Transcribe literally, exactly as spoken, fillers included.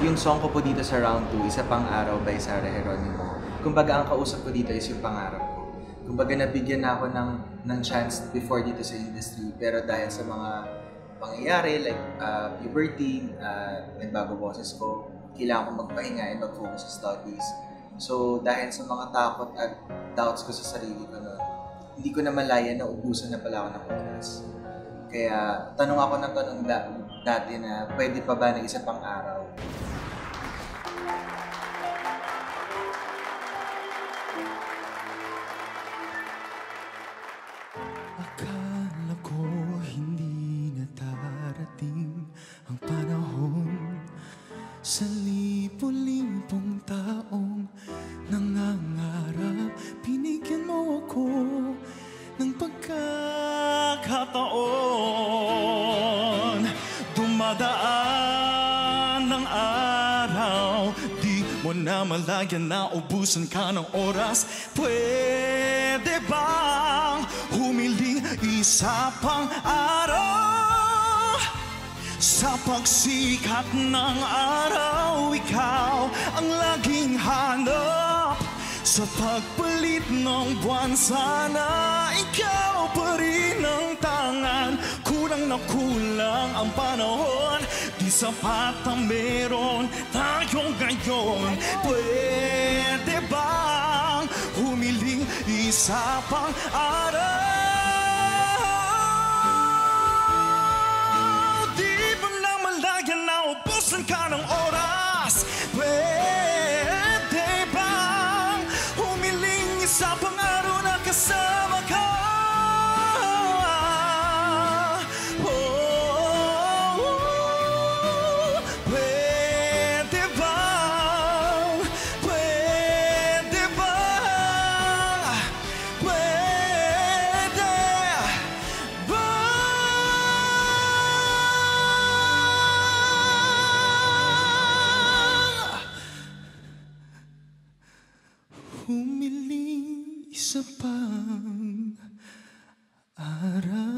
yung song ko po dito sa round two, isa Pang Araw by Sarah Geronimo. Kumbaga ang kausap ko dito is yung pangarap ko. Kumbaga nabigyan na ako ng, ng chance before dito sa industry, pero dahil sa mga pangyayari like uh, puberty, uh, nagbago boses ko, kailangan ko magpahinga and mag-focus sa studies. So dahil sa mga takot at doubts ko sa sarili ko noon, hindi ko na malaya na ubusan na pala ako ng oras. Kaya tanong ako ng tanong da- dati na pwede pa ba na isa pang araw? Akala ko hindi na darating ang panahon sa libo-libong taong nangangarap. Binigyan mo ako ng pagkakataon. Dumadaan ng araw, di mo na malagyan na ubusan ka ng oras. Pwede bang humiling isa pang araw? Sa pagsikat ng araw, ikaw ang laging hanap. Sa pagpalit ng buwan, sana ikaw pa rin ang tangan. Kulang na kulang ang panahon, di sapat ang meron tayo ngayon. Pwede bang humiling isa pang araw? Di ba na malaya na ubusan ka ng oras? Pwede bang humiling isa pang araw na kasama ka? Oh, oh, oh. Pwede bang, pwede bang, pwede bang humiling isa pang araw?